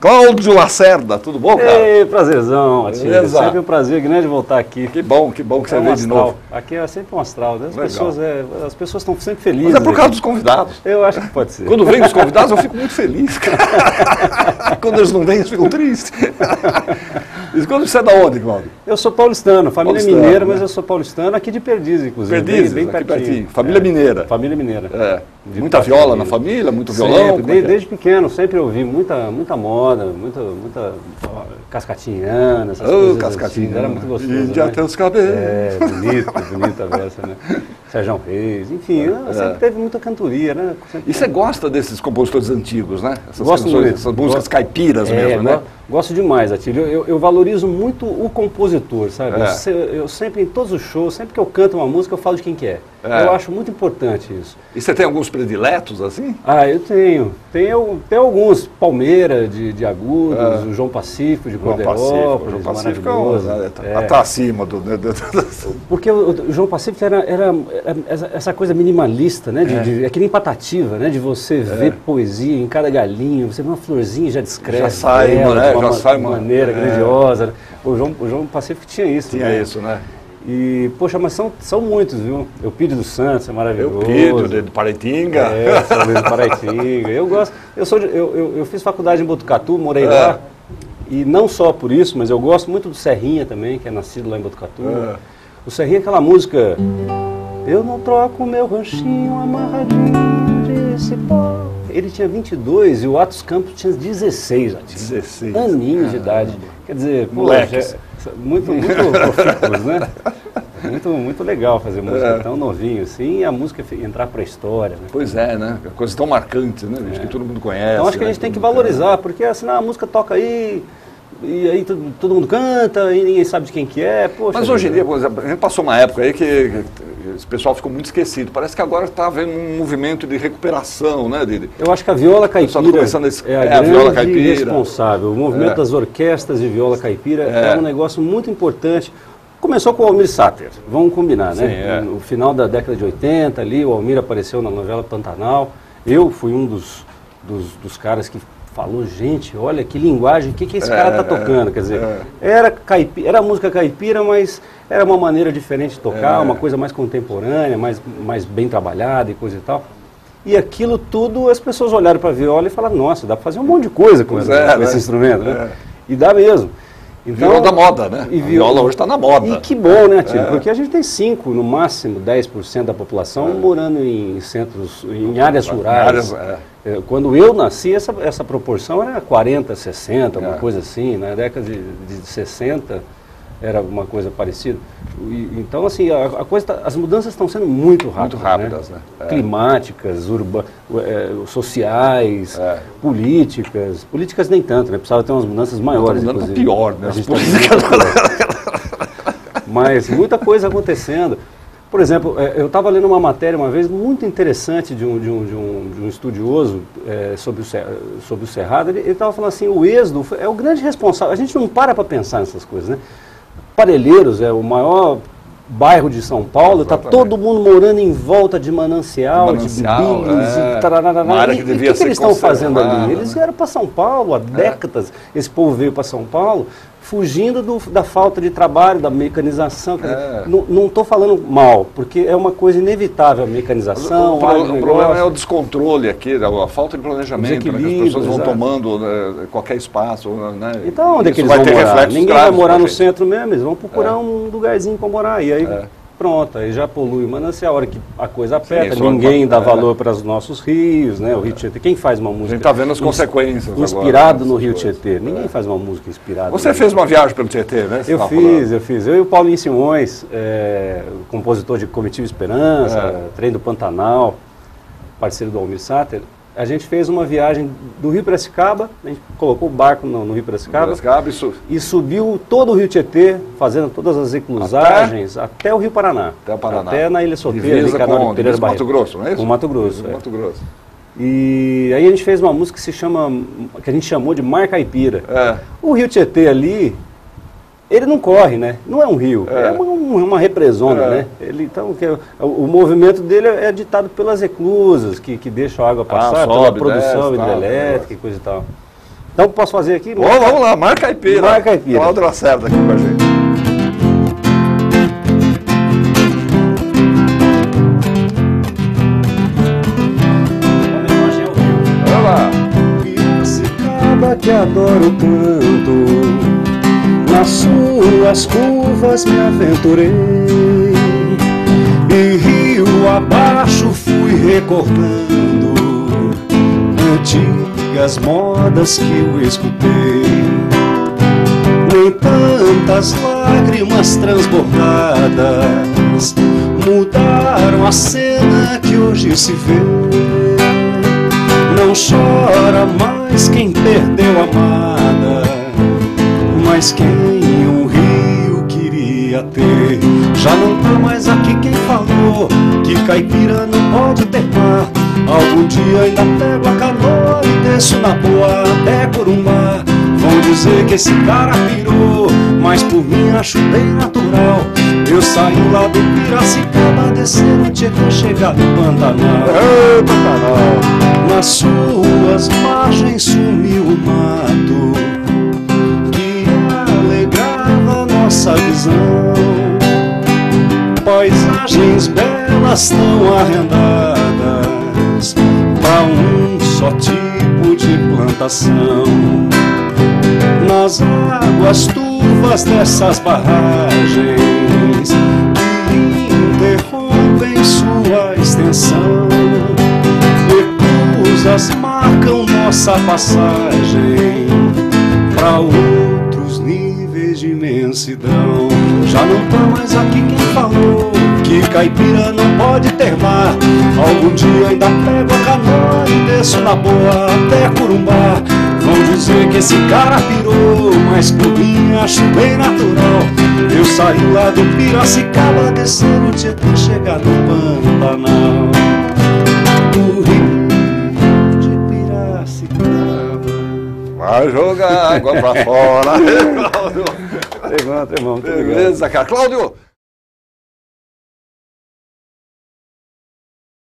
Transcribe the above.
Cláudio Lacerda, tudo bom, cara? Ei, prazerzão, Atílio. Sempre um prazer grande voltar aqui. Que bom que você veio de novo. Aqui é sempre um astral, né? As pessoas estão sempre felizes. Mas é por causa dos convidados. Eu acho que pode ser. Quando vem os convidados, eu fico muito feliz, cara. Quando eles não vêm, eu fico triste. E quando você é da onde, Cláudio? Eu sou paulistano, família mineira, mas eu sou paulistano, aqui de Perdizes, inclusive. Perdizes, bem pertinho. Família mineira. Família mineira. Muita viola na família, muito violão? Desde pequeno, sempre ouvi muita moda, muita cascatinhana, essas coisas. Cascatinha. Era muito gostoso. E já tem os cabelos. Bonita a versa, né? Sérgio Reis, enfim, sempre teve muita cantoria, né? E você gosta desses compositores antigos, né? Gosto muito. Essas músicas caipiras mesmo, né? Gosto demais, Atílio. Eu valorizo muito o compositor, sabe? Eu sempre, em todos os shows, sempre que eu canto uma música, eu falo de quem que é. Eu acho muito importante isso. E você tem alguns prediletos, assim? Eu tenho. Tem alguns. Palmeira, de Agudos, o João Pacífico, de Corderópolis, João Pacífico maravilhoso. Tá acima do... Porque o João Pacífico era essa coisa minimalista, né? É que nem Patativa, né? De você ver poesia em cada galinho, você vê uma florzinha e já descreve. Já sai, né? Já sai de maneira grandiosa. O João Pacífico tinha isso. Tinha isso, né? E, poxa, mas são muitos, viu? Eupídio dos Santos é maravilhoso. Eupídio de Paraitinga. São Luís de Paraitinga. Eu gosto. Eu fiz faculdade em Botucatu, morei lá. E não só por isso, mas eu gosto muito do Serrinha também, que é nascido lá em Botucatu. O Serrinha é aquela música... Eu não troco meu ranchinho amarradinho de cipó. Ele tinha 22 e o Atos Campos tinha 16. 16. Aninhos de idade. Quer dizer, moleques. Muito profícuos, né? Muito legal fazer música tão novinho assim e a música entrar para a história. Né? Pois é, né? Coisa tão marcante, né? Que todo mundo conhece. Então acho que a gente tem que valorizar, porque assim, a música toca aí, e aí todo mundo canta e ninguém sabe de quem que é. Poxa, mas hoje em dia, por exemplo, a gente passou uma época aí que esse pessoal ficou muito esquecido. Parece que agora está havendo um movimento de recuperação, né? Eu acho que a viola caipira é a grande responsável. O movimento das orquestras de viola caipira é um negócio muito importante. Começou com o Almir Sater, vamos combinar, né? No final da década de 80, ali, o Almir apareceu na novela Pantanal. Eu fui um dos caras que falou, gente, olha que linguagem, o que esse cara está tocando? Quer dizer, era música caipira, mas era uma maneira diferente de tocar, uma coisa mais contemporânea, mais bem trabalhada e coisa e tal. E aquilo tudo, as pessoas olharam para a viola e falaram, nossa, dá para fazer um monte de coisa com esse instrumento, né? E dá mesmo. Então, viola da moda, né? A viola hoje está na moda. E que bom, né, Tilo? Porque a gente tem 5, no máximo 10% da população morando em centros, em áreas rurais. Quando eu nasci, essa proporção era 40, 60, uma coisa assim. Na década de 60 era uma coisa parecida. Então, assim, as mudanças estão sendo muito rápidas. Muito rápidas, né? Climáticas, sociais, políticas. Políticas nem tanto, né? Precisava ter umas mudanças maiores. Está mudando pior, né? Mas muita coisa acontecendo. Por exemplo, eu estava lendo uma matéria uma vez muito interessante de um estudioso sobre o Cerrado. Ele estava falando assim, o êxodo é o grande responsável. A gente não para pensar nessas coisas, né? Parelheiros é o maior bairro de São Paulo, está todo mundo morando em volta de manancial de bilis e tararará. E o que eles estão fazendo ali? Eles vieram para São Paulo há décadas, esse povo veio para São Paulo, fugindo da falta de trabalho, da mecanização. Não estou falando mal, porque é uma coisa inevitável a mecanização. O problema é o descontrole aqui, a falta de planejamento, né, que as pessoas vão tomando qualquer espaço. Né, então onde é que eles vão morar? Ninguém vai morar no centro mesmo, eles vão procurar um lugarzinho para morar. E aí pronto, aí já polui o manancial, a hora que a coisa aperta, ninguém dá valor para os nossos rios, né? O Rio Tietê. Quem faz uma música... A gente está vendo as consequências inspirado agora, no Rio Tietê. Ninguém faz uma música inspirada. Você fez uma viagem pelo Tietê, né? Eu fiz. Eu e o Paulinho Simões, compositor de Comitiva Esperança, Trem do Pantanal, parceiro do Almir Sater, a gente fez uma viagem do Rio Piracicaba, a gente colocou o barco no Rio Piracicaba e subiu todo o Rio Tietê, fazendo todas as eclusagens até o Rio Paraná. Até na Ilha Solteira, com Mato Grosso, não é isso? Com Mato Grosso. Mato Grosso. E aí a gente fez uma música que a gente chamou de Mar Caipira. O Rio Tietê ali, ele não corre, né? Não é um rio, é uma represona, né? Então, o movimento dele é ditado pelas eclusas, que deixam a água passar, pela produção hidrelétrica e coisa e tal. Então posso fazer aqui? Vamos lá, Mar Caipira. Mar Caipira. Cláudio Lacerda aqui com a gente. Olha lá. Piracicaba que adoro tanto, nas suas curvas me aventurei, e rio abaixo fui recordando antigas modas que eu escutei. Nem tantas lágrimas transbordadas mudaram a cena que hoje se vê. Não chora mais quem perdeu a amada, mas quem um rio queria ter. Já não tá mais aqui quem falou que caipira não pode ter mar. Algum dia ainda pego a canoa e desço na boa até Corumbá. Vão dizer que esse cara pirou, mas por mim acho bem natural. Eu saí lá do Piracicaba, descer no Tietê, chegar no Pantanal. Nas suas margens sumiu o mato que alegrava nossa visão. Paisagens belas tão arrendadas para um só tipo de plantação. Nas águas turvas dessas barragens que interrompem sua extensão, reclusas marcam nossa passagem para outros níveis de imensidão. Já não tá mais aqui quem falou que caipira não pode ter mar. Algum dia ainda pego a canoa e desço na boa até Corumbá. Vão dizer que esse cara pirou, mas por mim acho bem natural. Eu saí lá do Piracicaba, descer no Tietê, chegar no Pantanal. Do Rio de Piracicaba. Vai jogar água pra fora. Levanta, irmão. Beleza, cara. Cláudio!